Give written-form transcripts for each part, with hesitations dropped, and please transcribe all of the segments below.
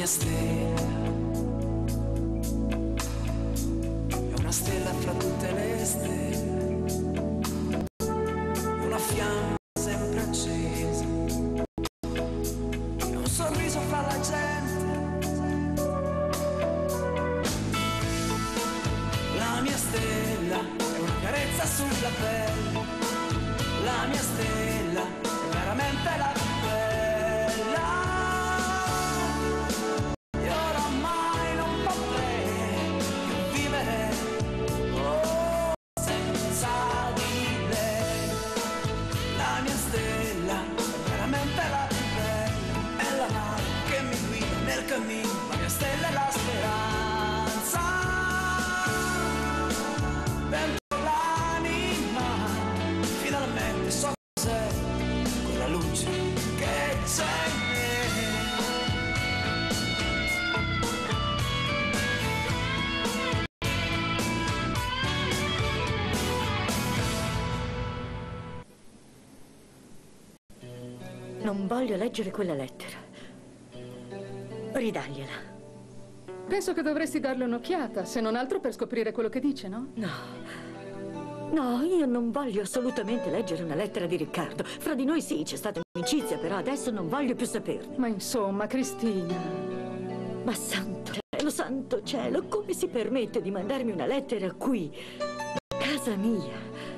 stella è una stella fra tutte le stelle, è una fiamma sempre accesa, è un sorriso fra la gente. La mia stella è una carezza sulla pelle, la mia stella è veramente la più bella. E oramai non potrei più vivere senza di lei. La mia stella è veramente la più bella, è la mano che mi guida nel cammino, la mia stella è la speranza. Dentro l'anima finalmente so cos'è quella luce che c'è in me. Non voglio leggere quella lettera. Ridagliela. Penso che dovresti darle un'occhiata, se non altro per scoprire quello che dice, no? No, io non voglio assolutamente leggere una lettera di Riccardo. Fra di noi sì, c'è stata amicizia, però adesso non voglio più saperne. Ma insomma, Cristina... Ma santo cielo, come si permette di mandarmi una lettera qui, a casa mia?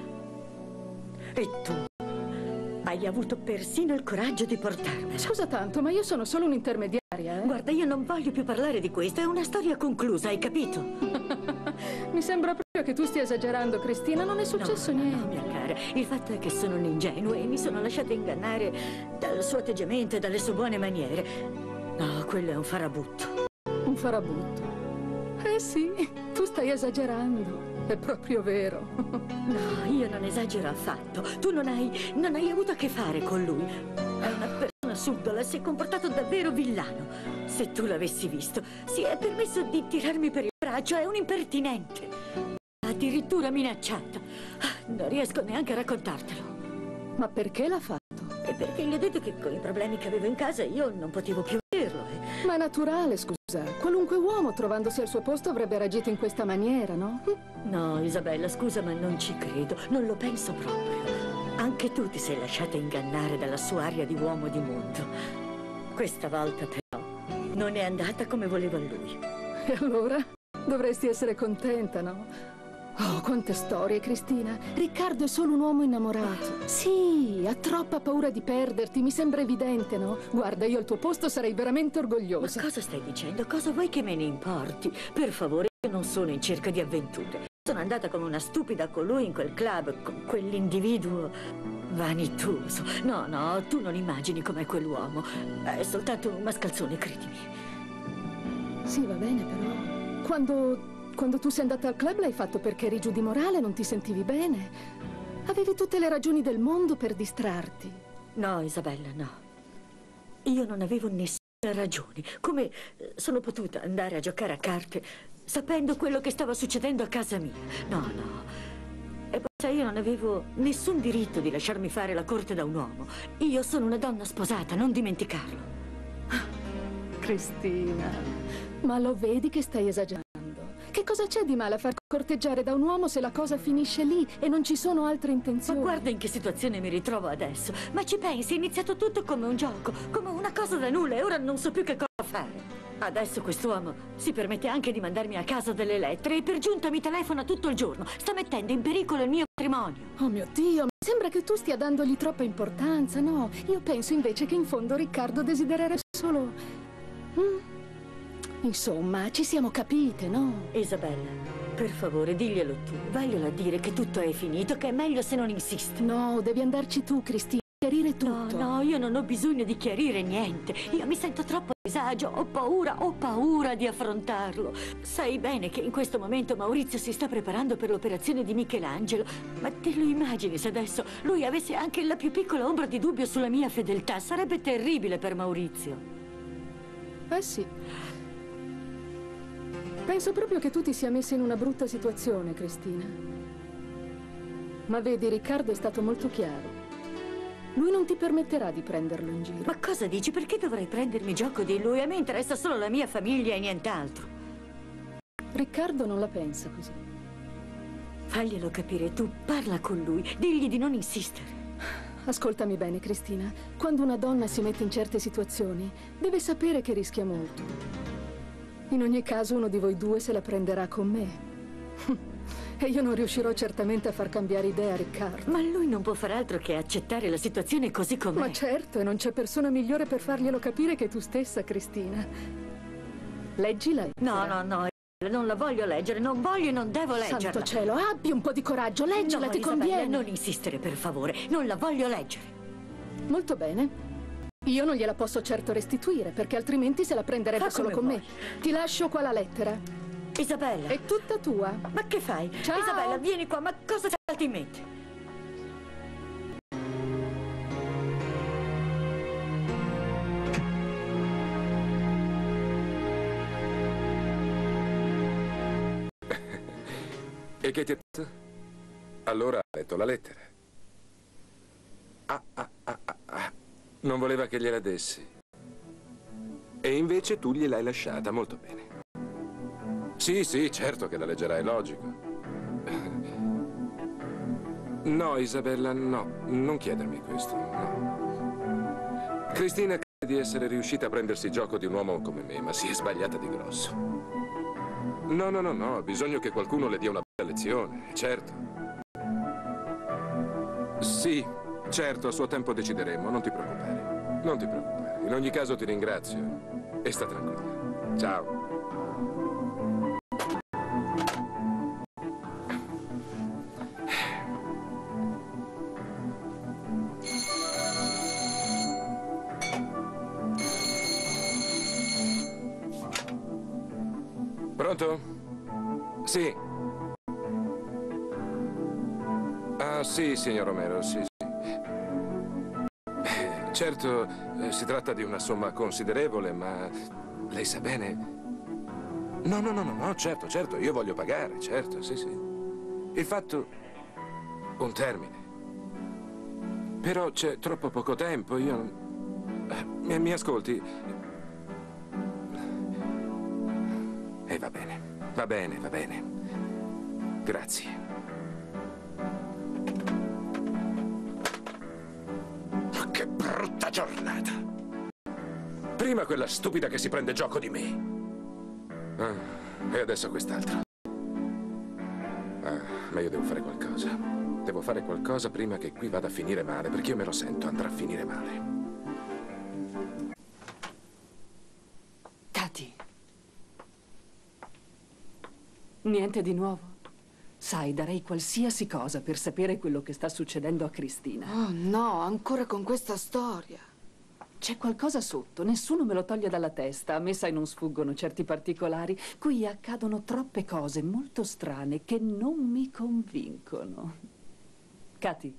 E tu hai avuto persino il coraggio di portarmela. Scusa tanto, ma io sono solo un'intermediaria, eh? Guarda, io non voglio più parlare di questo, è una storia conclusa, hai capito? Mi sembra proprio che tu stia esagerando, Cristina, non è successo niente. No, mia cara, il fatto è che sono un'ingenua e mi sono lasciata ingannare dal suo atteggiamento e dalle sue buone maniere. No, quello è un farabutto. Un farabutto? Eh sì, tu stai esagerando. È proprio vero. No, io non esagero affatto. Tu non hai avuto a che fare con lui. È una persona subdola, si è comportato davvero villano. Se tu l'avessi visto, si è permesso di tirarmi per il braccio, è un impertinente. Addirittura minacciato. Non riesco neanche a raccontartelo. Ma perché l'ha fatto? E perché gli ho detto che con i problemi che avevo in casa io non potevo più vederlo. Ma è naturale, scusa. Qualunque uomo, trovandosi al suo posto, avrebbe reagito in questa maniera, no? No, Isabella, scusa, ma non ci credo. Non lo penso proprio. Anche tu ti sei lasciata ingannare dalla sua aria di uomo di mondo. Questa volta, però, non è andata come voleva lui. E allora? Dovresti essere contenta, no? Oh, quante storie, Cristina. Riccardo è solo un uomo innamorato. Sì, ha troppa paura di perderti, mi sembra evidente, no? Guarda, io al tuo posto sarei veramente orgogliosa. Ma cosa stai dicendo? Cosa vuoi che me ne importi? Per favore, io non sono in cerca di avventure. Sono andata come una stupida con lui in quel club, con quell'individuo vanitoso. No, tu non immagini com'è quell'uomo. È soltanto un mascalzone, credimi. Sì, va bene, però... Quando tu sei andata al club l'hai fatto perché eri giù di morale, non ti sentivi bene. Avevi tutte le ragioni del mondo per distrarti. No, Isabella, no. Io non avevo nessuna ragione. Come sono potuta andare a giocare a carte sapendo quello che stava succedendo a casa mia? No. E poi io non avevo nessun diritto di lasciarmi fare la corte da un uomo. Io sono una donna sposata, non dimenticarlo. Cristina, ma lo vedi che stai esagerando? Che cosa c'è di male a far corteggiare da un uomo se la cosa finisce lì e non ci sono altre intenzioni? Ma guarda in che situazione mi ritrovo adesso. Ma ci pensi, è iniziato tutto come un gioco, come una cosa da nulla e ora non so più che cosa fare. Adesso quest'uomo si permette anche di mandarmi a casa delle lettere e per giunta mi telefona tutto il giorno. Sta mettendo in pericolo il mio matrimonio. Oh mio Dio, mi sembra che tu stia dandogli troppa importanza, no? Io penso invece che in fondo Riccardo desidererebbe solo... Insomma, ci siamo capite, no? Isabella, per favore, diglielo tu. Vaglielo a dire che tutto è finito, che è meglio se non insiste. No, devi andarci tu, Cristina, chiarire tutto. No, io non ho bisogno di chiarire niente. Io mi sento troppo a disagio, ho paura di affrontarlo. Sai bene che in questo momento Maurizio si sta preparando per l'operazione di Michelangelo. Ma te lo immagini se adesso lui avesse anche la più piccola ombra di dubbio sulla mia fedeltà? Sarebbe terribile per Maurizio. Eh sì. Penso proprio che tu ti sia messa in una brutta situazione, Cristina. Ma vedi, Riccardo è stato molto chiaro. Lui non ti permetterà di prenderlo in giro. Ma cosa dici? Perché dovrei prendermi gioco di lui? A me interessa solo la mia famiglia e nient'altro. Riccardo non la pensa così. Faglielo capire tu, parla con lui, digli di non insistere. Ascoltami bene, Cristina. Quando una donna si mette in certe situazioni, deve sapere che rischia molto. In ogni caso, uno di voi due se la prenderà con me. E io non riuscirò certamente a far cambiare idea a Riccardo. Ma lui non può far altro che accettare la situazione così com'è. Ma certo, e non c'è persona migliore per farglielo capire che tu stessa, Cristina. Leggi la lettera. No, non la voglio leggere, non voglio e non devo leggerla. Santo cielo, abbi un po' di coraggio, leggila, No, ti Isabella, conviene. non insistere, per favore, non la voglio leggere. Molto bene. Io non gliela posso certo restituire, perché altrimenti se la prenderebbe Fa solo come con me. vuoi. Ti lascio qua la lettera. Isabella, È tutta tua. ma che fai? Ciao. Isabella, vieni qua, ma cosa salti in mente? E che ti ha detto? Allora ha letto la lettera. Non voleva che gliela dessi. E invece tu gliel'hai lasciata, molto bene. Sì, certo che la leggerà, è logico. No, Isabella, no, non chiedermi questo, no. Cristina crede di essere riuscita a prendersi gioco di un uomo come me, ma si è sbagliata di grosso. No, ha bisogno che qualcuno le dia una bella lezione, certo. Sì, certo, a suo tempo decideremo, non ti preoccupare. Non ti preoccupare. In ogni caso ti ringrazio e sta tranquilla. Ciao. Pronto? Sì. Ah, sì, signor Romero, sì. Certo, si tratta di una somma considerevole, ma lei sa bene... No, certo, io voglio pagare, certo, sì. Il fatto... un termine. Però c'è troppo poco tempo, io... Mi ascolti? E va bene. Grazie. Ma che brutta giornata. Prima quella stupida che si prende gioco di me. E adesso quest'altro. Ma io devo fare qualcosa. Devo fare qualcosa prima che qui vada a finire male, perché io me lo sento, andrà a finire male. Katy. Niente di nuovo. Sai, darei qualsiasi cosa per sapere quello che sta succedendo a Cristina. Oh no, ancora con questa storia. C'è qualcosa sotto, nessuno me lo toglie dalla testa. A me, sai, non sfuggono certi particolari. Qui accadono troppe cose molto strane che non mi convincono. Katy.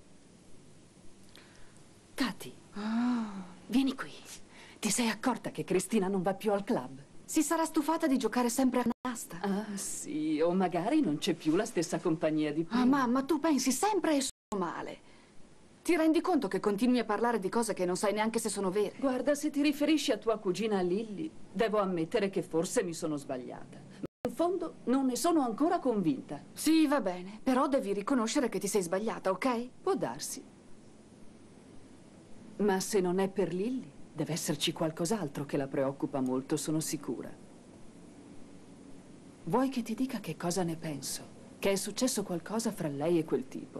Vieni qui. Ti sei accorta che Cristina non va più al club? Si sarà stufata di giocare sempre a canasta. Ah, sì, o magari non c'è più la stessa compagnia di prima. Ah, mamma, tu pensi sempre e solo male. Ti rendi conto che continui a parlare di cose che non sai neanche se sono vere? Guarda, se ti riferisci a tua cugina Lily, devo ammettere che forse mi sono sbagliata. Ma in fondo non ne sono ancora convinta. Sì, va bene, però devi riconoscere che ti sei sbagliata, ok? Può darsi. Ma se non è per Lily, deve esserci qualcos'altro che la preoccupa molto, sono sicura. Vuoi che ti dica che cosa ne penso? Che è successo qualcosa fra lei e quel tipo.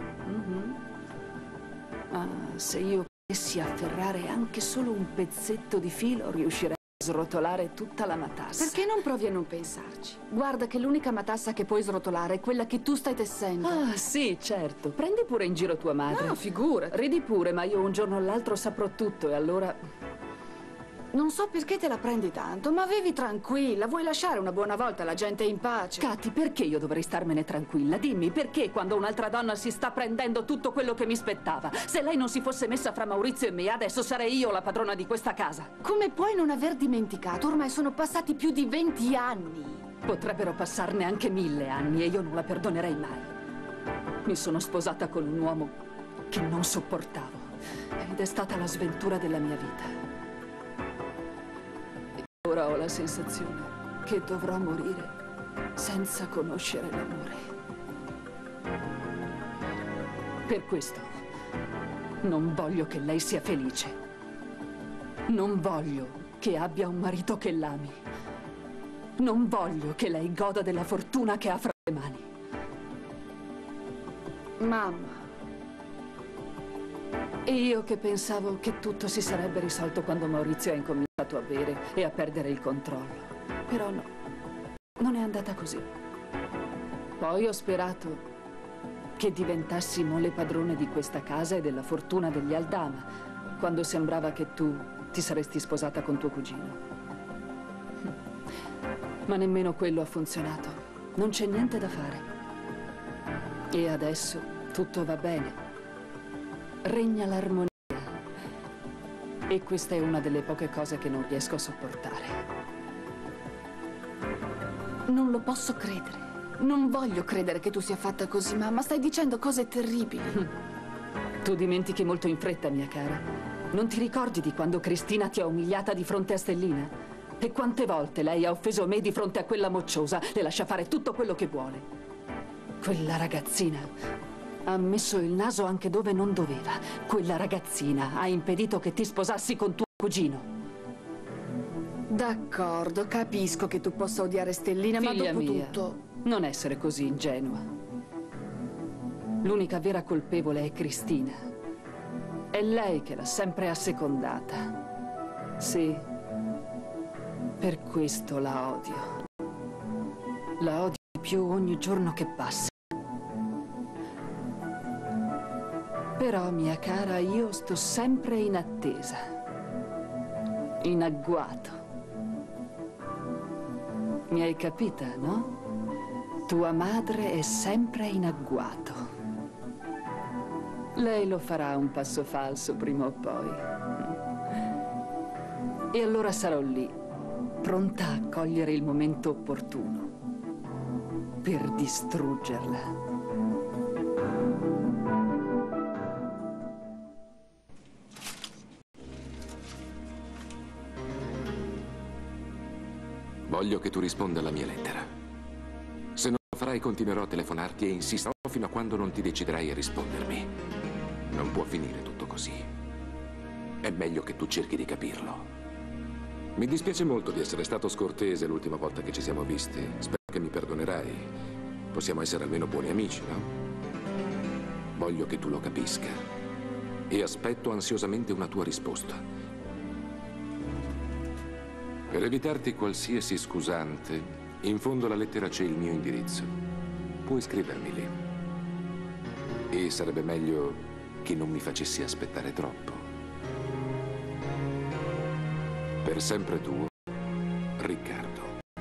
Ah, se io potessi afferrare anche solo un pezzetto di filo, riuscirei a srotolare tutta la matassa. Perché non provi a non pensarci? Guarda che l'unica matassa che puoi srotolare è quella che tu stai tessendo. Ah, sì, certo. Prendi pure in giro tua madre. No, figurati. Ridi pure, ma io un giorno o l'altro saprò tutto e allora... Non so perché te la prendi tanto, ma vivi tranquilla. Vuoi lasciare una buona volta la gente in pace? Katy, perché io dovrei starmene tranquilla? Dimmi, perché quando un'altra donna si sta prendendo tutto quello che mi spettava? Se lei non si fosse messa fra Maurizio e me, adesso sarei io la padrona di questa casa. Come puoi non aver dimenticato? Ormai sono passati più di 20 anni. Potrebbero passarne anche 1000 anni e io non la perdonerei mai. Mi sono sposata con un uomo che non sopportavo. ed è stata la sventura della mia vita. E ora ho la sensazione che dovrò morire senza conoscere l'amore. Per questo non voglio che lei sia felice. Non voglio che abbia un marito che l'ami. Non voglio che lei goda della fortuna che ha fra le mani. Mamma. Io che pensavo che tutto si sarebbe risolto quando Maurizio ha incominciato a bere e a perdere il controllo. Però no, non è andata così. Poi ho sperato che diventassimo le padrone di questa casa e della fortuna degli Aldama, quando sembrava che tu ti saresti sposata con tuo cugino. Ma nemmeno quello ha funzionato. Non c'è niente da fare. E adesso tutto va bene. Regna l'armonia. E questa è una delle poche cose che non riesco a sopportare. Non lo posso credere. Non voglio credere che tu sia fatta così, mamma. Stai dicendo cose terribili. Tu dimentichi molto in fretta, mia cara. Non ti ricordi di quando Cristina ti ha umiliata di fronte a Stellina? E quante volte lei ha offeso me di fronte a quella mocciosa? Le lascia fare tutto quello che vuole. Quella ragazzina ha messo il naso anche dove non doveva. Quella ragazzina ha impedito che ti sposassi con tuo cugino. D'accordo, capisco che tu possa odiare Stellina, Figlia ma dopo mia, tutto... non essere così ingenua. L'unica vera colpevole è Cristina. È lei che l'ha sempre assecondata. Sì, per questo la odio. La odio di più ogni giorno che passa. Però, mia cara, io sto sempre in attesa. In agguato. Mi hai capita, no? Tua madre è sempre in agguato. Lei lo farà un passo falso prima o poi. E allora sarò lì, pronta a cogliere il momento opportuno per distruggerla. Voglio che tu risponda alla mia lettera. Se non lo farai, continuerò a telefonarti e insisterò fino a quando non ti deciderai a rispondermi. Non può finire tutto così. È meglio che tu cerchi di capirlo. Mi dispiace molto di essere stato scortese l'ultima volta che ci siamo visti. Spero che mi perdonerai. Possiamo essere almeno buoni amici, no? Voglio che tu lo capisca. E aspetto ansiosamente una tua risposta. Per evitarti qualsiasi scusante, in fondo alla lettera c'è il mio indirizzo. Puoi scrivermi lì. E sarebbe meglio che non mi facessi aspettare troppo. Per sempre tuo, Riccardo.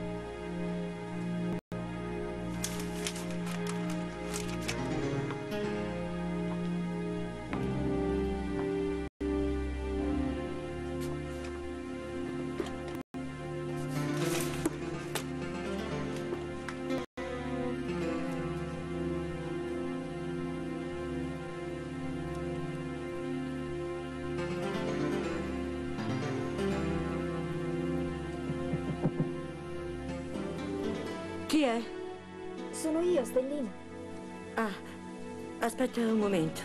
Chi è? Sono io, Stellina. Ah, aspetta un momento.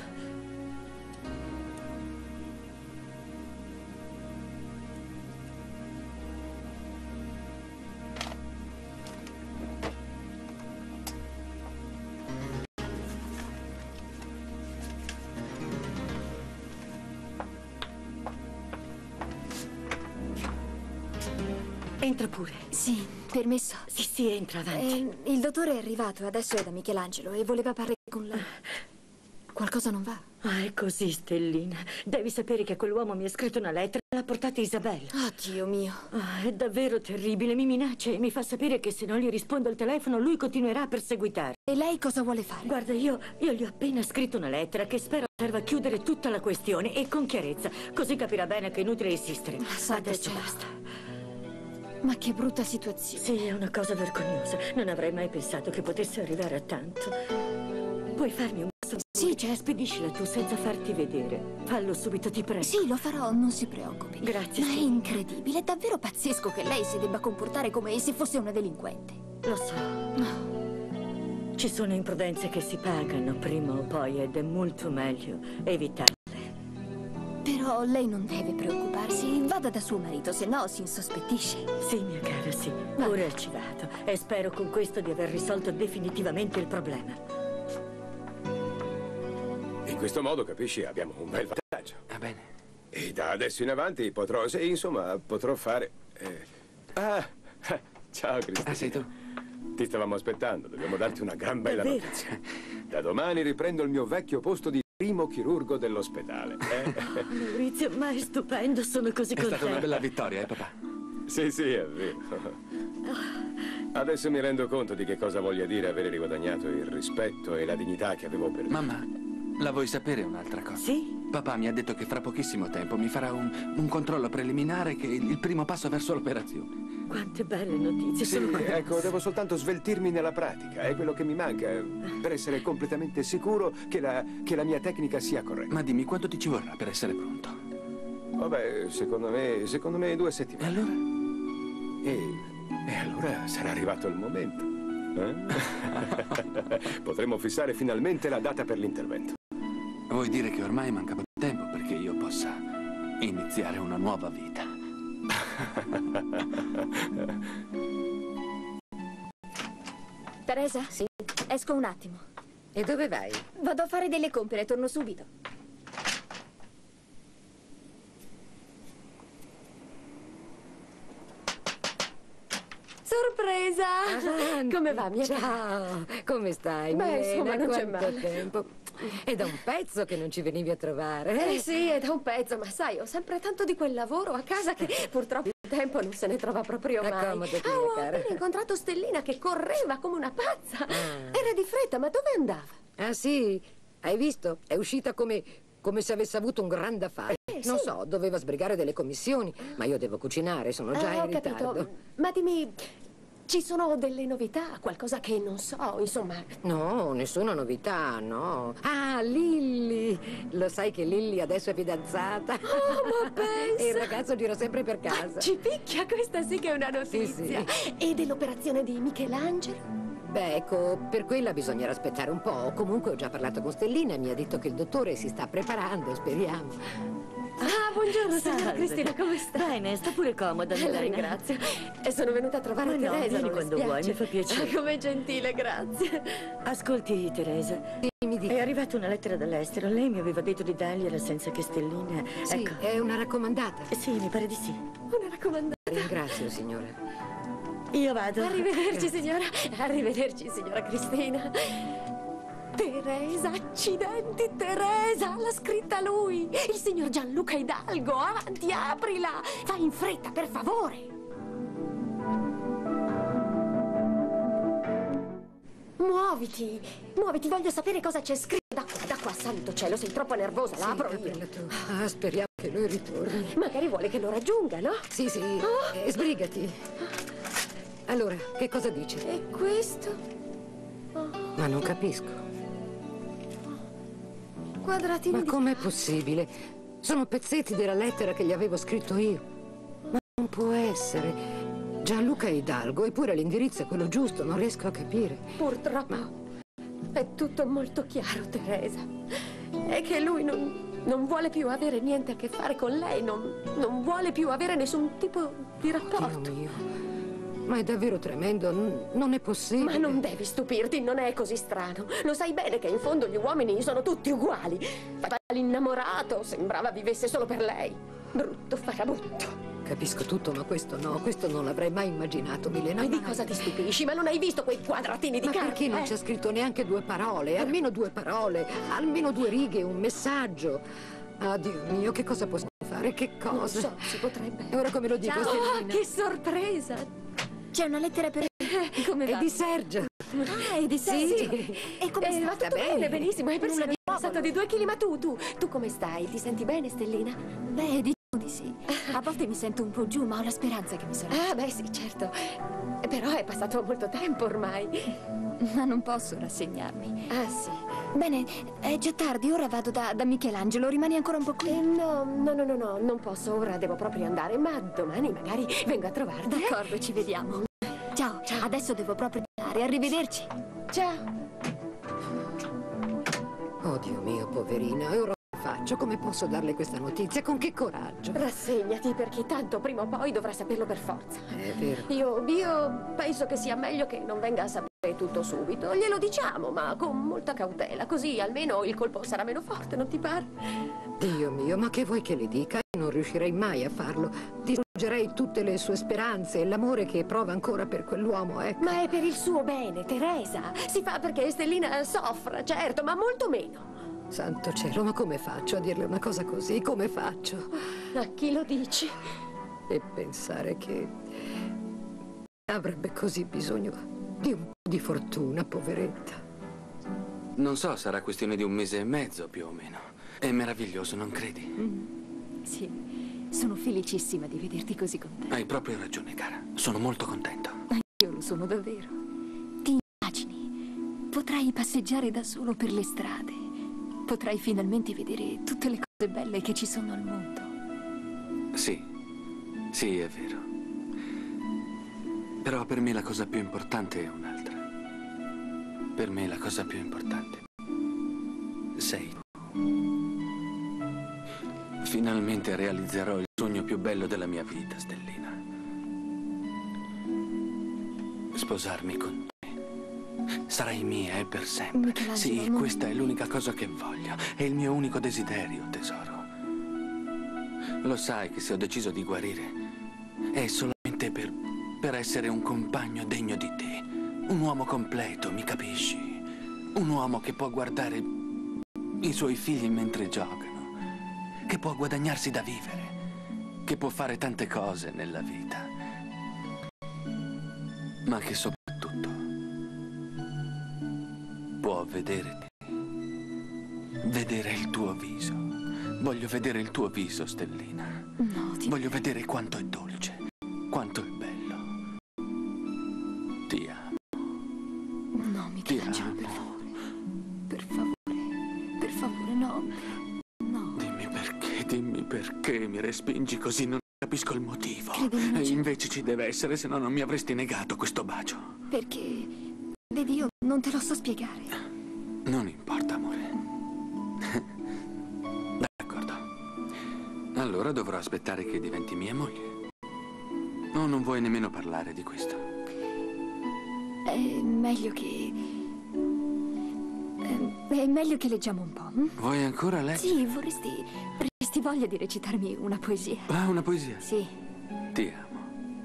Entra pure. Sì, permesso. Sì, entra avanti. Il dottore è arrivato, adesso è da Michelangelo e voleva parlare con lei. Qualcosa non va? Ah, è così, Stellina. Devi sapere che quell'uomo mi ha scritto una lettera e l'ha portata Isabella. Oh, Dio mio. Ah, è davvero terribile. Mi minaccia e mi fa sapere che se non gli rispondo al telefono lui continuerà a perseguitare. E lei cosa vuole fare? Guarda, io gli ho appena scritto una lettera che spero serva a chiudere tutta la questione e con chiarezza. Così capirà bene che è inutile insistere. Santa Adesso cielo. basta. Ma che brutta situazione. Sì, è una cosa vergognosa. Non avrei mai pensato che potesse arrivare a tanto. Puoi farmi un passo Sì, spediscila tu senza farti vedere. Fallo subito, ti prego. Sì, lo farò, non si preoccupi. Grazie, Ma è Stella. incredibile, è davvero pazzesco che lei si debba comportare come se fosse una delinquente. Lo so. Ci sono imprudenze che si pagano prima o poi ed è molto meglio evitarle. Però lei non deve preoccuparsi, vada da suo marito, se no si insospettisce. Sì, mia cara, sì. Ora ci vado e spero con questo di aver risolto definitivamente il problema. In questo modo, capisci, abbiamo un bel vantaggio. Va bene. E da adesso in avanti potrò, sì, insomma, potrò fare... ciao, Cristina. Ah, sei tu? Ti stavamo aspettando, dobbiamo darti una gran bella Davvero? notizia. Da domani riprendo il mio vecchio posto di primo chirurgo dell'ospedale. Maurizio, ma è stupendo, sono così È contenta. stata una bella vittoria, papà? Sì, è vero. Adesso mi rendo conto di che cosa voglia dire avere riguadagnato il rispetto e la dignità che avevo perduto. Mamma, la vuoi sapere un'altra cosa? Sì? Papà mi ha detto che fra pochissimo tempo mi farà un controllo preliminare che è il primo passo verso l'operazione. Quante belle notizie, Sì, sono curiosa. ecco, devo soltanto sveltirmi nella pratica. È quello che mi manca per essere completamente sicuro che la mia tecnica sia corretta. Ma dimmi, quanto ti ci vorrà per essere pronto? Vabbè, secondo me 2 E settimane. allora? E allora sarà arrivato il momento. Potremo fissare finalmente la data per l'intervento. Vuoi dire che ormai manca poco tempo perché io possa iniziare una nuova vita? Teresa? Sì. Esco un attimo. E dove vai? Vado a fare delle compere, torno subito. Sorpresa! Come va, mia cara? Ciao, come stai? Beh, Milena? insomma, non c'è Quanto male. tempo? È da un pezzo che non ci venivi a trovare. Eh sì, è da un pezzo, ma sai, ho sempre tanto di quel lavoro a casa che purtroppo il tempo non se ne trova proprio mai. Accomodati, mia Ho cara. appena incontrato Stellina che correva come una pazza. Ah. Era di fretta, ma dove andava? Ah sì? Hai visto? È uscita come se avesse avuto un gran da fare. Non sì. so, doveva sbrigare delle commissioni, ma io devo cucinare, sono già Ho in ritardo. capito. Ma dimmi, ci sono delle novità? Qualcosa che non so, insomma. No, nessuna novità, no. Ah, Lilly! Lo sai che Lilly adesso è fidanzata? Oh, ma pensa! E il ragazzo gira sempre per casa. Ci picchia, questa sì che è una notizia. Sì. E dell'operazione di Michelangelo? Beh, ecco, per quella bisognerà aspettare un po'. Comunque ho già parlato con Stellina e mi ha detto che il dottore si sta preparando, speriamo. Ah, buongiorno, signora Salve. Cristina, come sta? Bene, sta pure comoda, La Milena. ringrazio. E sono venuta a trovare Ma no, Teresa. vieni non le quando vuoi, spiace? mi fa piacere. Ah, com'è gentile, grazie. Ascolti, Teresa. Mi dica. È arrivata una lettera dall'estero. Lei mi aveva detto di dargliela senza che Stellina... Sì, Ecco. è una raccomandata. Sì, mi pare di sì. Una raccomandata. Ringrazio, signora. Io vado. Arrivederci, signora. Arrivederci, signora Cristina. Teresa, accidenti, Teresa, l'ha scritta lui. Il signor Gianluca Hidalgo. Avanti, aprila. Fai in fretta, per favore. Muoviti, muoviti, voglio sapere cosa c'è scritto. Da qua, santo cielo, sei troppo nervosa, la apro io. Aprila tu. Ah, speriamo che lui ritorni. Magari vuole che lo raggiunga, no? Sì, sbrigati. Allora, che cosa dice? E questo? Ma non capisco. Quadratini Ma di... com'è possibile? Sono pezzetti della lettera che gli avevo scritto io. Ma non può essere. Gianluca Hidalgo, eppure l'indirizzo è quello giusto, non riesco a capire. Purtroppo è tutto molto chiaro, Teresa. È che lui non vuole più avere niente a che fare con lei, non vuole più avere nessun tipo di rapporto. Dio mio, ma è davvero tremendo, non è possibile. Ma non devi stupirti, non è così strano. Lo sai bene che in fondo gli uomini sono tutti uguali. Faceva l'innamorato, sembrava vivesse solo per lei. Brutto farabutto. Capisco tutto, ma questo no, questo non l'avrei mai immaginato, Milena. Ma di mai. cosa ti stupisci? Ma non hai visto quei quadratini di Ma carta? perché non c'è scritto neanche 2 parole? Almeno 2 parole, almeno 2 righe, un messaggio. Ah, Dio mio, che cosa possiamo fare? Che cosa? Non so, si potrebbe. E ora come lo dico, Ciao, Stellina? che sorpresa! C'è una lettera per... Come È va? di Sergio. Ah, è di Sergio. Sì. E come sta? Va sta tutto bene. bene, benissimo. Hai Nulla persino di passato di 2 chili, ma tu come stai? Ti senti bene, Stellina? Beh, diciamo di sì. A volte mi sento un po' giù, ma ho la speranza che mi sarà. Ah, beh, sì, certo. Però è passato molto tempo ormai. Ma non posso rassegnarmi. Ah, sì. Bene, è già tardi, ora vado da Michelangelo. Rimani ancora un po' qui? No, non posso, ora devo proprio andare, ma domani magari vengo a trovarti. D'accordo, ci vediamo. Ciao, adesso devo proprio andare. Arrivederci. Ciao. Oh, Dio mio, poverina, e ora che faccio? Come posso darle questa notizia? Con che coraggio? Rassegnati, perché tanto prima o poi dovrà saperlo per forza. È vero. Io penso che sia meglio che non venga a sapere tutto subito. Glielo diciamo, ma con molta cautela, così almeno il colpo sarà meno forte, non ti pare? Dio mio, ma che vuoi che le dica? Io non riuscirei mai a farlo. Distruggerei tutte le sue speranze e l'amore che prova ancora per quell'uomo, ecco. Ma è per il suo bene, Teresa. Si fa perché Stellina soffra, certo, ma molto meno. Santo cielo, ma come faccio a dirle una cosa così? Come faccio? A chi lo dici? E pensare che avrebbe così bisogno di un po' di fortuna, poveretta. Non so, sarà questione di 1 mese e mezzo, più o meno. È meraviglioso, non credi? Sì, sono felicissima di vederti così contenta. Hai proprio ragione, cara. Sono molto contento. Io lo sono davvero. Ti immagini? Potrai passeggiare da solo per le strade. Potrai finalmente vedere tutte le cose belle che ci sono al mondo. Sì, è vero. Però per me la cosa più importante è un'altra. Per me la cosa più importante sei tu. Finalmente realizzerò il sogno più bello della mia vita, Stellina. Sposarmi con te. Sarai mia e per sempre. Sì, questa è l'unica cosa che voglio. È il mio unico desiderio, tesoro. Lo sai che se ho deciso di guarire è solamente per essere un compagno degno di te. Un uomo completo, mi capisci? Un uomo che può guardare i suoi figli mentre giocano, che può guadagnarsi da vivere, che può fare tante cose nella vita, ma che soprattutto può vedere te, vedere il tuo viso. Voglio vedere il tuo viso, Stellina. No, Voglio vedere quanto è dolce, quanto è bello. Ti amo. No, Michelangelo, per favore. Per favore, no. No. Dimmi perché mi respingi così, non capisco il motivo. Credimi, E invece ci deve essere, se no non mi avresti negato questo bacio. Perché, vedi, io non te lo so spiegare. Non importa, amore. D'accordo. Allora dovrò aspettare che diventi mia moglie. O non vuoi nemmeno parlare di questo? È meglio che leggiamo un po'. Vuoi ancora leggere? Sì, avresti voglia di recitarmi una poesia? Ah, una poesia? Sì. Ti amo.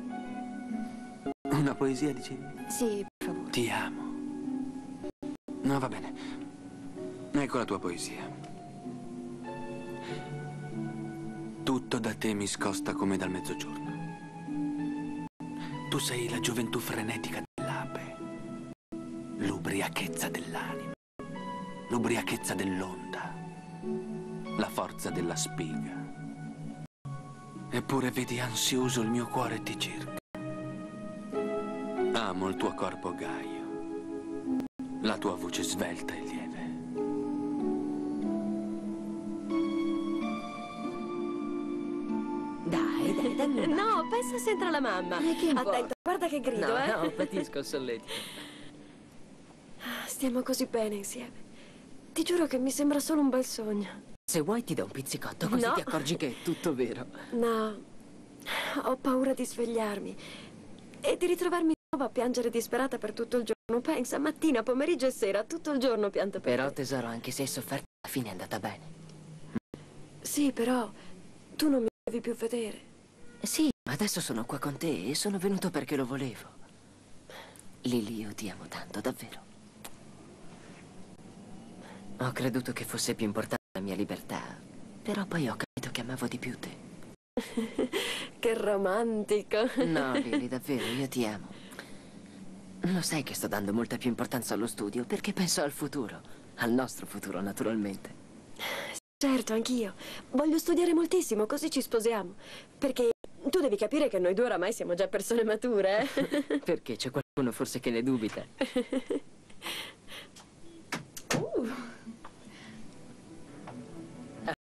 Una poesia, dicevi? Sì, per favore. Ti amo. No, va bene. Ecco la tua poesia. Tutto da te mi scosta come dal mezzogiorno. Tu sei la gioventù frenetica dell'ape, l'ubriachezza dell'anima, l'ubriachezza dell'onda, la forza della spiga. Eppure vedi ansioso il mio cuore ti cerca. Amo il tuo corpo gaio, la tua voce svelta e lieve. Dai. No, pensa se entra la mamma. Attento, guarda che grido, No, patisco il solletico. Stiamo così bene insieme. Ti giuro che mi sembra solo un bel sogno. Se vuoi ti do un pizzicotto, così No. ti accorgi che è tutto vero. No, ho paura di svegliarmi e di ritrovarmi di nuovo a piangere disperata per tutto il giorno. Pensa, mattina, pomeriggio e sera, tutto il giorno pianto per Però te. tesoro, anche se hai sofferto, alla fine è andata bene. Sì, però tu non mi devi più vedere. Sì, ma adesso sono qua con te e sono venuto perché lo volevo. Lily, io ti amo tanto, davvero. Ho creduto che fosse più importante la mia libertà, però poi ho capito che amavo di più te. Che romantico. No, Lily, davvero, io ti amo. Lo sai che sto dando molta più importanza allo studio perché penso al futuro, al nostro futuro, naturalmente. Certo, anch'io. Voglio studiare moltissimo, così ci sposiamo. Perché tu devi capire che noi due oramai siamo già persone mature, eh? Perché c'è qualcuno forse che ne dubita?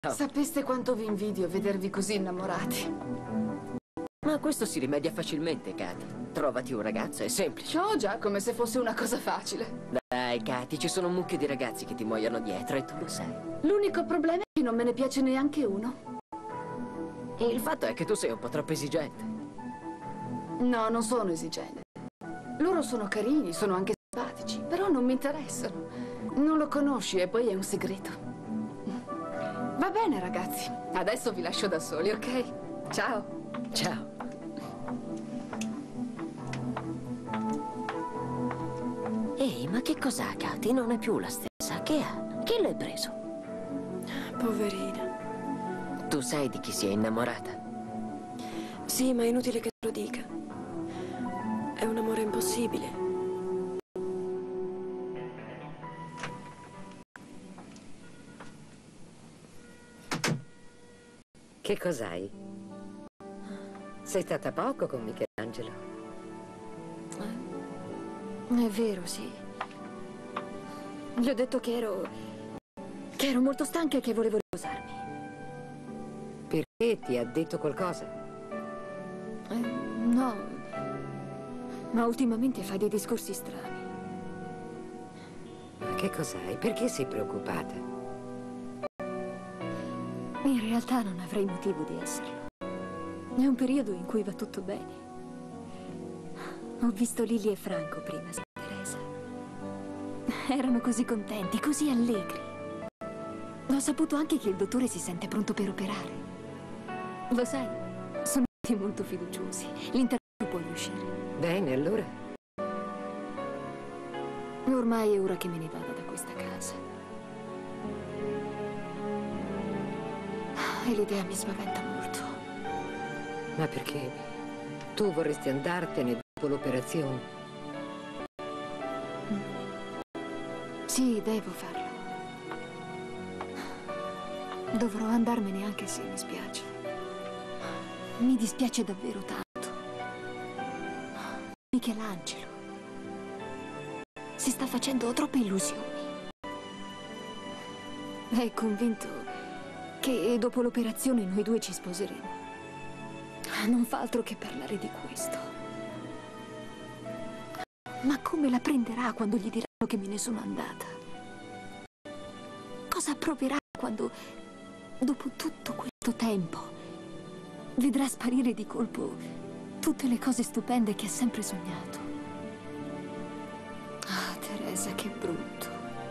Sapeste quanto vi invidio vedervi così innamorati. Ma questo si rimedia facilmente, Katy. Trovati un ragazzo, è semplice. Oh già, come se fosse una cosa facile. Dai, Katy, ci sono un mucchio di ragazzi che ti muoiono dietro e tu lo sai. L'unico problema è che non me ne piace neanche uno. Il fatto è che tu sei un po' troppo esigente. No, non sono esigente. Loro sono carini, sono anche simpatici, però non mi interessano. Non lo conosci e poi è un segreto. Va bene, ragazzi. Adesso vi lascio da soli, ok? Ciao. Ciao. Ehi, ma che cos'ha, Katy? Non è più la stessa. Che ha? Chi l'hai preso? Poverina. Tu sai di chi si è innamorata? Sì, ma è inutile che te lo dica. È un amore impossibile. Che cos'hai? Sei stata poco con Michelangelo. È vero, sì. Gli ho detto che ero molto stanca e che volevo riposarmi. Perché ti ha detto qualcosa? No. Ma ultimamente fa dei discorsi strani. Ma che cos'hai? Perché sei preoccupata? In realtà non avrei motivo di esserlo. È un periodo in cui va tutto bene. Ho visto Lily e Franco prima, Teresa. Erano così contenti, così allegri. Ho saputo anche che il dottore si sente pronto per operare. Lo sai, sono tutti molto fiduciosi. L'intervento può riuscire. Bene, allora. Ormai è ora che me ne vada da questa casa. E l'idea mi spaventa molto. Ma perché? Tu vorresti andartene dopo l'operazione? Sì, devo farlo. Dovrò andarmene anche se mi spiace. Mi dispiace davvero tanto. Michelangelo si sta facendo troppe illusioni. È convinto che dopo l'operazione noi due ci sposeremo. Non fa altro che parlare di questo. Ma come la prenderà quando gli diranno che me ne sono andata? Cosa proverà quando, dopo tutto questo tempo, vedrà sparire di colpo tutte le cose stupende che ha sempre sognato? Ah, Teresa, che brutto.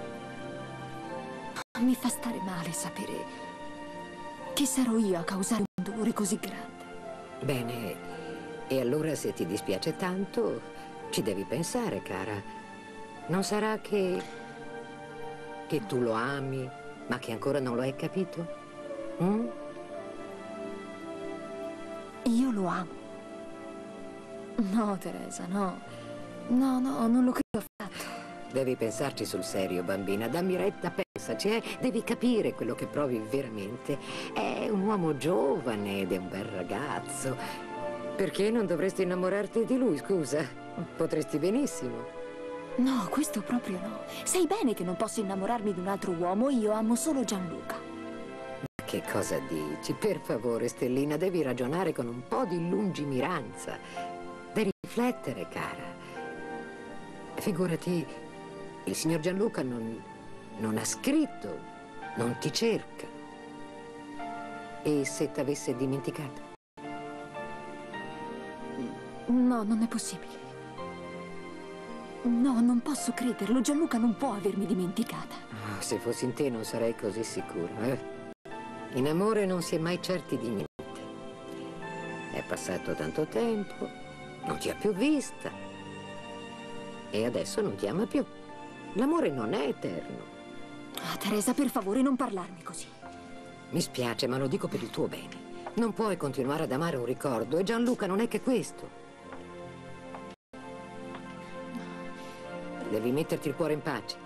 Mi fa stare male sapere che sarò io a causare un dolore così grande. Bene, e allora se ti dispiace tanto, ci devi pensare, cara. Non sarà che tu lo ami, ma che ancora non lo hai capito? Io lo amo. No, Teresa, no. No, non lo credo affatto. Devi pensarci sul serio, bambina. Dammi retta, pensaci, Devi capire quello che provi veramente. È un uomo giovane ed è un bel ragazzo. Perché non dovresti innamorarti di lui, scusa? Potresti benissimo. No, questo proprio no. Sai bene che non posso innamorarmi di un altro uomo, io amo solo Gianluca. Ma che cosa dici? Per favore, Stellina, devi ragionare con un po' di lungimiranza. Devi riflettere, cara. Figurati, il signor Gianluca non ha scritto, non ti cerca. E se t'avesse dimenticato? No, non è possibile. No, non posso crederlo. Gianluca non può avermi dimenticata. Oh, se fossi in te non sarei così sicuro, In amore non si è mai certi di niente. È passato tanto tempo, non ti ha più vista. E adesso non ti ama più. L'amore non è eterno. Ah, Teresa, per favore, non parlarmi così. Mi spiace, ma lo dico per il tuo bene. Non puoi continuare ad amare un ricordo e Gianluca non è che questo. Devi metterti il cuore in pace.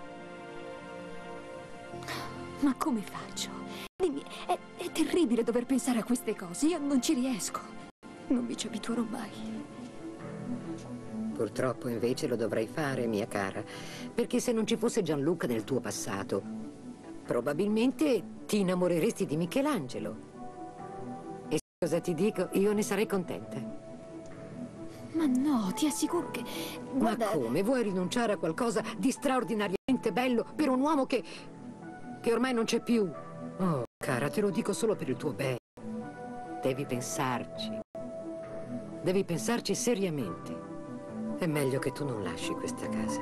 Ma come faccio? Dimmi, è terribile dover pensare a queste cose. Io non ci riesco. Non mi ci abituerò mai. Purtroppo invece lo dovrai fare, mia cara. Perché se non ci fosse Gianluca nel tuo passato, probabilmente ti innamoreresti di Michelangelo. E cosa ti dico? Io ne sarei contenta. Ma no, ti assicuro che... Guarda... Ma come? Vuoi rinunciare a qualcosa di straordinariamente bello per un uomo che ormai non c'è più? Oh, cara, te lo dico solo per il tuo bene. Devi pensarci. Devi pensarci seriamente. È meglio che tu non lasci questa casa.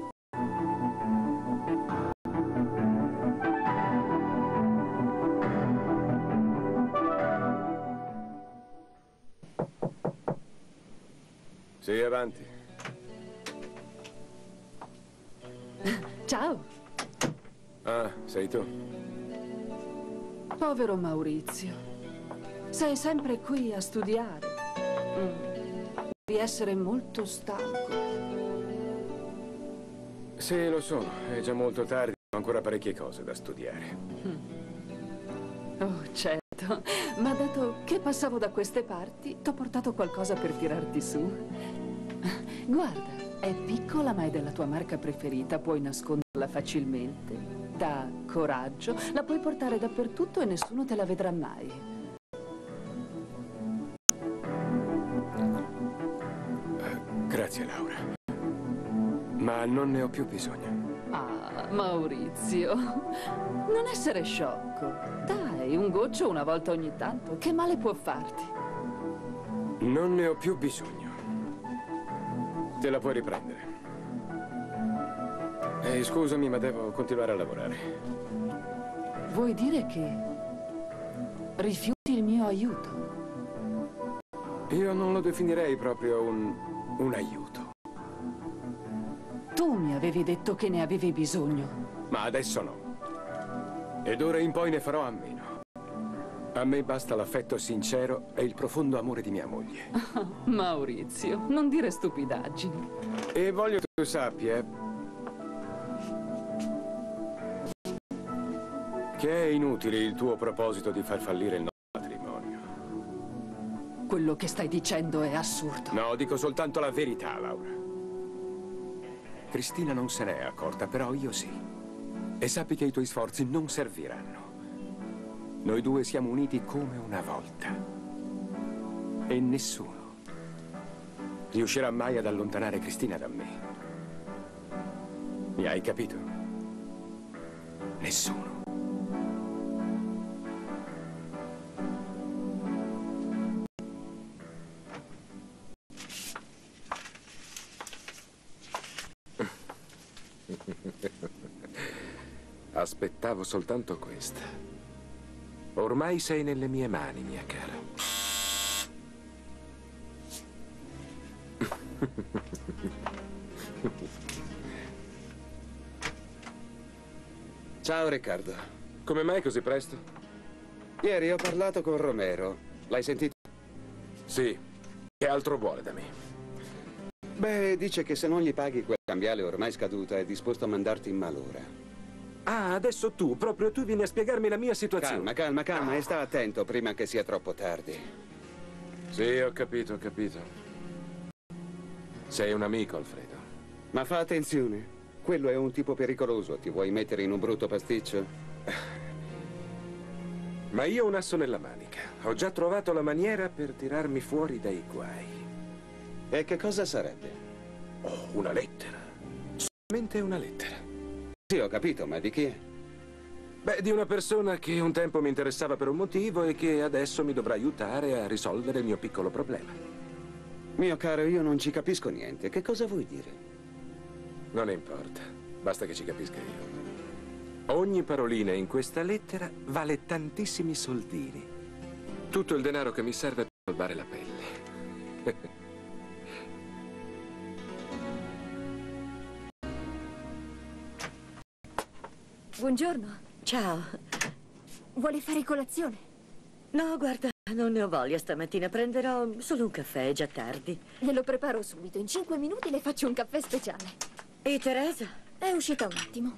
Sì, avanti. Ciao. Ah, sei tu? Povero Maurizio. Sei sempre qui a studiare. Devi essere molto stanco. Sì, lo sono. È già molto tardi. Ho ancora parecchie cose da studiare. Oh, certo. Ma dato che passavo da queste parti, t'ho portato qualcosa per tirarti su. Guarda, è piccola ma è della tua marca preferita. Puoi nasconderla facilmente. Dà coraggio. La puoi portare dappertutto e nessuno te la vedrà mai. Grazie, Laura. Ma non ne ho più bisogno. Ah, Maurizio, non essere sciocco. Dai, un goccio una volta ogni tanto. Che male può farti? Non ne ho più bisogno. Te la puoi riprendere. Scusami, ma devo continuare a lavorare. Vuoi dire che rifiuti il mio aiuto? Io non lo definirei proprio un aiuto. Tu mi avevi detto che ne avevi bisogno. Ma adesso no. Ed ora in poi ne farò a meno. A me basta l'affetto sincero e il profondo amore di mia moglie. Oh, Maurizio, non dire stupidaggini. E voglio che tu sappia che è inutile il tuo proposito di far fallire il nostro matrimonio. Quello che stai dicendo è assurdo. No, dico soltanto la verità, Laura. Cristina non se n'è accorta, però io sì. E sappi che i tuoi sforzi non serviranno. Noi due siamo uniti come una volta. E nessuno riuscirà mai ad allontanare Cristina da me. Mi hai capito? Nessuno. Aspettavo soltanto questa. Ormai sei nelle mie mani, mia cara. Ciao Riccardo. Come mai così presto? Ieri ho parlato con Romero. L'hai sentito? Sì. Che altro vuole da me? Beh, dice che se non gli paghi quel cambiale ormai scaduta è disposto a mandarti in malora. Ah, adesso proprio tu vieni a spiegarmi la mia situazione. Calma, e sta attento prima che sia troppo tardi. Sì, ho capito. Sei un amico, Alfredo. Ma fa attenzione. Quello è un tipo pericoloso. Ti vuoi mettere in un brutto pasticcio? Ma io ho un asso nella manica. Ho già trovato la maniera per tirarmi fuori dai guai. E che cosa sarebbe? Oh, una lettera. Solamente una lettera. Sì, ho capito, ma di chi è? Beh, di una persona che un tempo mi interessava per un motivo e che adesso mi dovrà aiutare a risolvere il mio piccolo problema. Mio caro, io non ci capisco niente. Che cosa vuoi dire? Non importa, basta che ci capisca io. Ogni parolina in questa lettera vale tantissimi soldini. Tutto il denaro che mi serve per salvare la pelle. Buongiorno. Ciao. Vuole fare colazione? No, guarda, non ne ho voglia stamattina. Prenderò solo un caffè, è già tardi. Glielo preparo subito. In 5 minuti le faccio un caffè speciale. E Teresa? È uscita un attimo.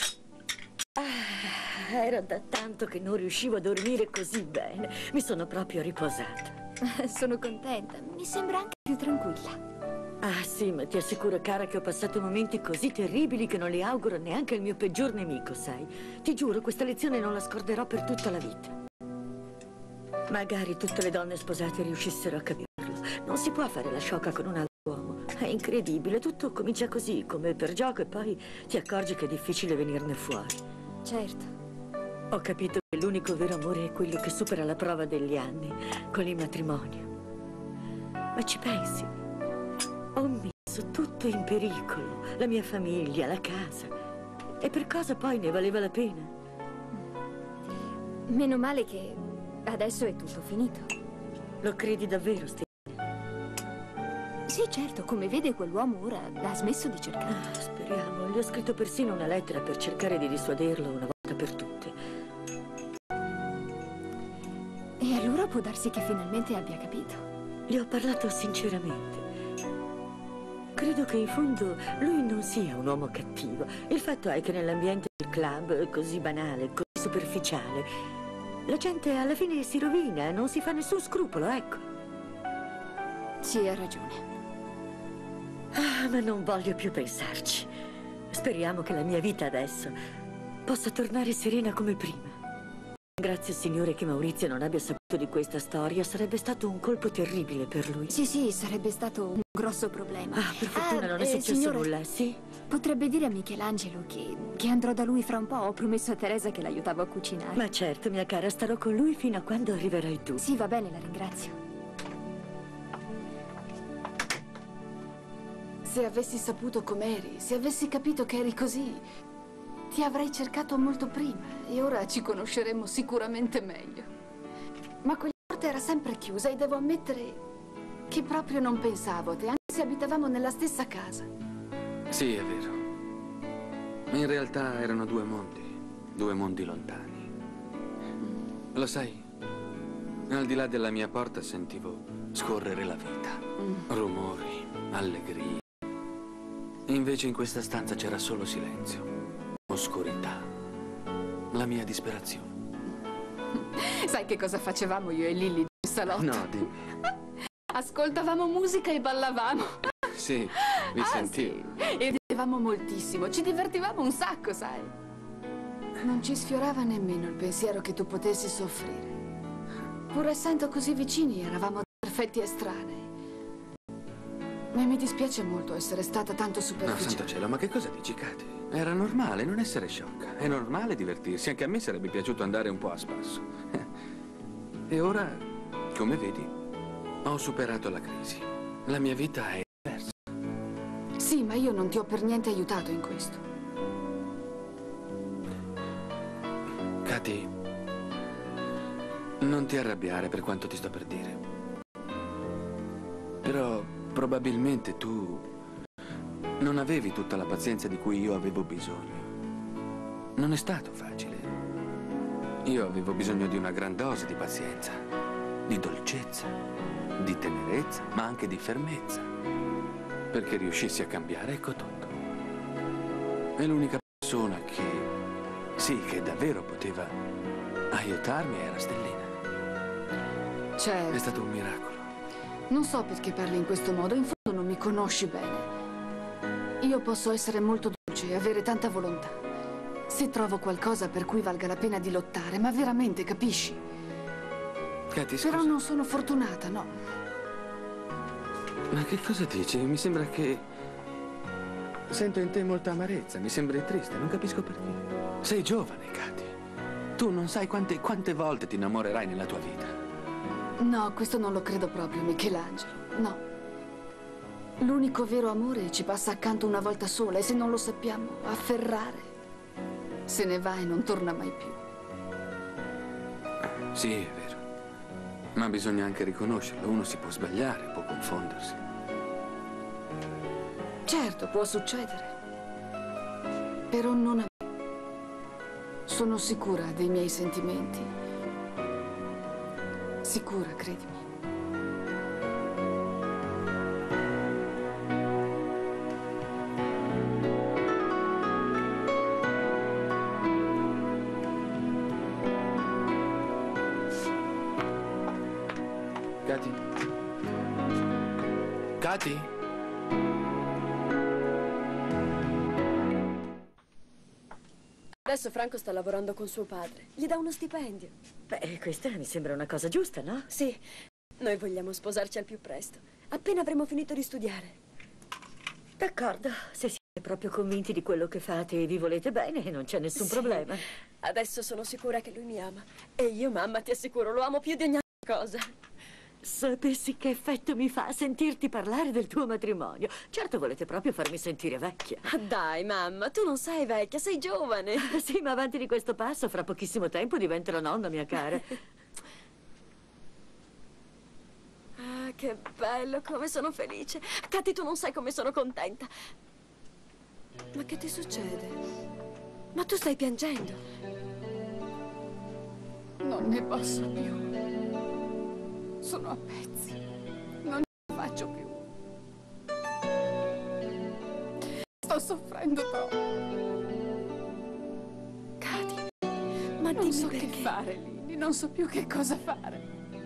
Era da tanto che non riuscivo a dormire così bene. Mi sono proprio riposata. Sono contenta. Mi sembra anche più tranquilla. Ah sì, ma ti assicuro, cara, che ho passato momenti così terribili che non li auguro neanche al mio peggior nemico, sai? Ti giuro, questa lezione non la scorderò per tutta la vita. Magari tutte le donne sposate riuscissero a capirlo. Non si può fare la sciocca con un altro uomo. È incredibile, tutto comincia così, come per gioco, e poi ti accorgi che è difficile venirne fuori. Certo. Ho capito che l'unico vero amore è quello che supera la prova degli anni, con il matrimonio. Ma ci pensi? Ho messo tutto in pericolo, la mia famiglia, la casa. E per cosa poi ne valeva la pena? Meno male che adesso è tutto finito. Lo credi davvero, Stefania? Sì, certo, come vede quell'uomo ora ha smesso di cercare. Speriamo. Gli ho scritto persino una lettera per cercare di dissuaderlo una volta per tutte. E allora può darsi che finalmente abbia capito. Gli ho parlato sinceramente. Credo che in fondo lui non sia un uomo cattivo. Il fatto è che nell'ambiente del club, così banale, così superficiale, la gente alla fine si rovina, non si fa nessun scrupolo, ecco. Sì, ha ragione. Ah, ma non voglio più pensarci. Speriamo che la mia vita adesso possa tornare serena come prima. Grazie, Signore, che Maurizio non abbia saputo di questa storia. Sarebbe stato un colpo terribile per lui. Sì, sarebbe stato un grosso problema. Ah, per fortuna non è successo signore, nulla, sì? Potrebbe dire a Michelangelo che andrò da lui fra un po'. Ho promesso a Teresa che l'aiutavo a cucinare. Ma certo, mia cara, starò con lui fino a quando arriverai tu. Sì, va bene, la ringrazio. Se avessi saputo com'eri, se avessi capito che eri così, ti avrei cercato molto prima e ora ci conosceremmo sicuramente meglio. Ma quella porta era sempre chiusa e devo ammettere che proprio non pensavo a te, anche se abitavamo nella stessa casa. Sì, è vero. In realtà erano due mondi lontani. Lo sai, al di là della mia porta sentivo scorrere la vita. Rumori, allegrie. Invece in questa stanza c'era solo silenzio, oscurità, la mia disperazione. Sai che cosa facevamo io e Lilly nel salotto? No, dimmi. Ascoltavamo musica e ballavamo. Sì, vi sentivo. Sì. E ridevamo moltissimo, ci divertivamo un sacco, sai? Non ci sfiorava nemmeno il pensiero che tu potessi soffrire. Pur essendo così vicini, eravamo perfetti estranei. Ma mi dispiace molto essere stata tanto superficiale. No, santo cielo, ma che cosa dici, Katy? Era normale non essere sciocca. È normale divertirsi. Anche a me sarebbe piaciuto andare un po' a spasso. E ora, come vedi, ho superato la crisi. La mia vita è diversa. Sì, ma io non ti ho per niente aiutato in questo. Katy, non ti arrabbiare per quanto ti sto per dire. Però probabilmente tu non avevi tutta la pazienza di cui io avevo bisogno. Non è stato facile. Io avevo bisogno di una gran dose di pazienza, di dolcezza, di tenerezza, ma anche di fermezza, perché riuscissi a cambiare, ecco tutto. E l'unica persona che davvero poteva aiutarmi era Stellina. Certo. È stato un miracolo. Non so perché parli in questo modo, in fondo non mi conosci bene. Io posso essere molto dolce e avere tanta volontà. Se trovo qualcosa per cui valga la pena di lottare, ma veramente, capisci? Katy, scusa. Però non sono fortunata, no. Ma che cosa dici? Mi sembra che sento in te molta amarezza, mi sembri triste, non capisco perché. Sei giovane, Katy. Tu non sai quante volte ti innamorerai nella tua vita. No, questo non lo credo proprio, Michelangelo. No. L'unico vero amore ci passa accanto una volta sola e se non lo sappiamo afferrare, se ne va e non torna mai più. Sì, è vero. Ma bisogna anche riconoscerlo. Uno si può sbagliare, può confondersi. Certo, può succedere. Però non a me. Sono sicura dei miei sentimenti. Sicura, credimi. Katy? Katy? Adesso Franco sta lavorando con suo padre. Gli dà uno stipendio. Beh, questa mi sembra una cosa giusta, no? Sì. Noi vogliamo sposarci al più presto. Appena avremo finito di studiare. D'accordo. Se siete proprio convinti di quello che fate e vi volete bene, non c'è nessun problema. Adesso sono sicura che lui mi ama. E io, mamma, ti assicuro, lo amo più di ogni altra cosa. Sapessi che effetto mi fa sentirti parlare del tuo matrimonio. Certo, volete proprio farmi sentire vecchia. Ah, dai, mamma, tu non sei vecchia, sei giovane. Sì, ma avanti di questo passo, fra pochissimo tempo diventerò nonna, mia cara. Ah, che bello, come sono felice. Katy, tu non sai come sono contenta. Ma che ti succede? Ma tu stai piangendo. Non ne posso più. Sono a pezzi. Non ce la faccio più. Sto soffrendo troppo. Katy, ma non dimmi so perché. che fare, Lily. Non so più che cosa fare.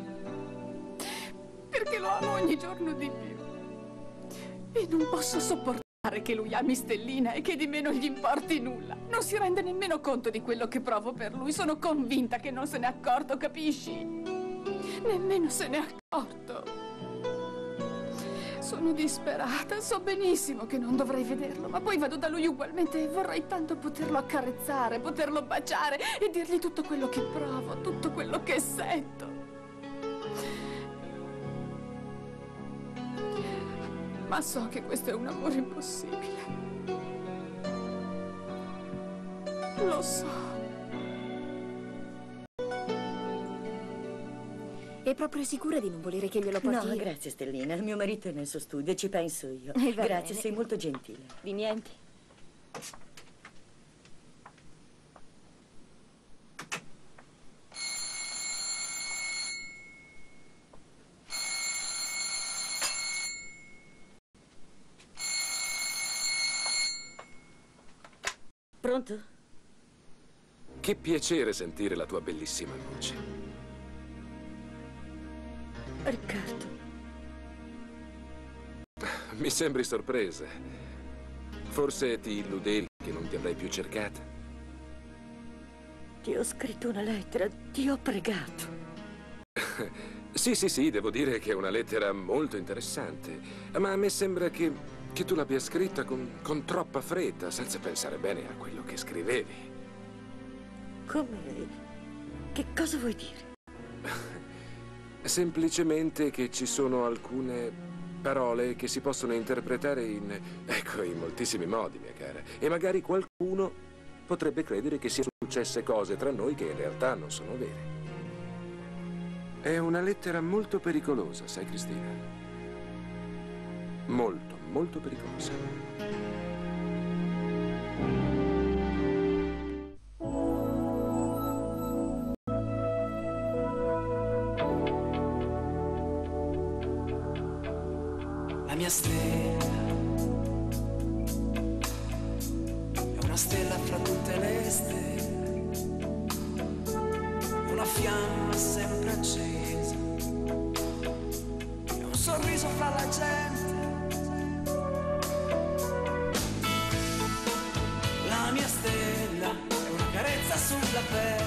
Perché lo amo ogni giorno di più. E non posso sopportare che lui ami Stellina e che di me non gli importi nulla. Non si rende nemmeno conto di quello che provo per lui. Sono convinta che non se n'è accorto, capisci? Nemmeno se n'è accorto. Sono disperata, so benissimo che non dovrei vederlo, ma poi vado da lui ugualmente e vorrei tanto poterlo accarezzare, poterlo baciare e dirgli tutto quello che provo, tutto quello che sento. Ma so che questo è un amore impossibile. Lo so. È proprio sicura di non volere che glielo porti No, io? grazie, Stellina. Mio marito è nel suo studio, ci penso io. Va Grazie, bene. sei molto gentile. Di niente. Pronto? Che piacere sentire la tua bellissima voce. Riccardo. Mi sembri sorpresa. Forse ti illudevi che non ti avrei più cercata. Ti ho scritto una lettera, ti ho pregato. Sì, devo dire che è una lettera molto interessante. Ma a me sembra che tu l'abbia scritta con troppa fretta, senza pensare bene a quello che scrivevi. Come? Che cosa vuoi dire? Semplicemente che ci sono alcune parole che si possono interpretare in moltissimi modi, mia cara. E magari qualcuno potrebbe credere che siano successe cose tra noi che in realtà non sono vere. È una lettera molto pericolosa, sai, Cristina? Molto, molto pericolosa. La mia stella è una stella fra tutte le stelle, è una fiamma sempre accesa, è un sorriso fra la gente. La mia stella è una carezza sulla pelle,